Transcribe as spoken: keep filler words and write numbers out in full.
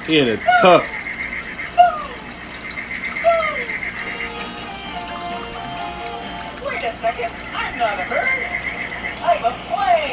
He in a tuck. Wait a second. I'm not a bird. I'm a plane.